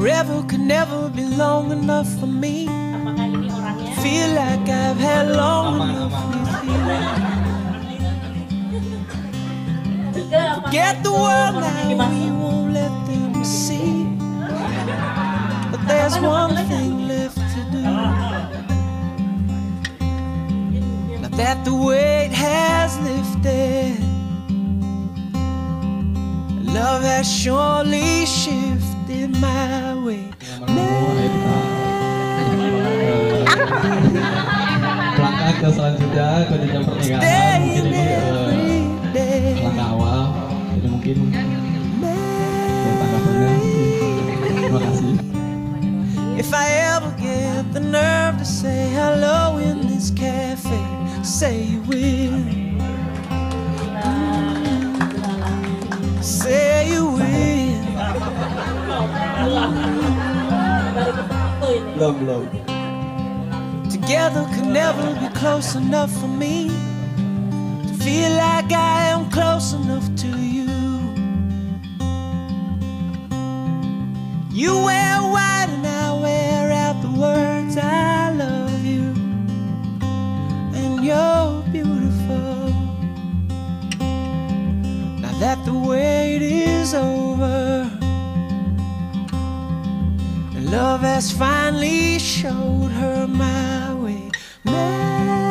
Forever could never be long enough for me. Feel like I've had long enough with you. Forget the world now, we won't let them see. But there's one thing left to do. Now that the weight has lifted, love has surely shifted my way. Langkah ke selanjutnya ke jenjang pernikahan. Mungkin ini langkah awal. Jadi mungkin tanggapannya. Terima kasih. If I ever get the nerve to say hello in this cafe, say you will. Say you will. Belum. Together could never be close enough for me to feel like I am close enough to you. You wear white and I wear out the words I love you, and you're beautiful. Now that the wait is over, and love has finally showed her my way.